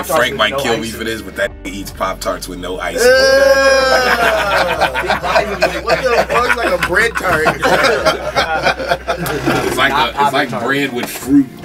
Frank might kill me for this, but that nigga eats Pop-Tarts with no ice. What the fuck? It's like a bread tart. It's like bread with fruit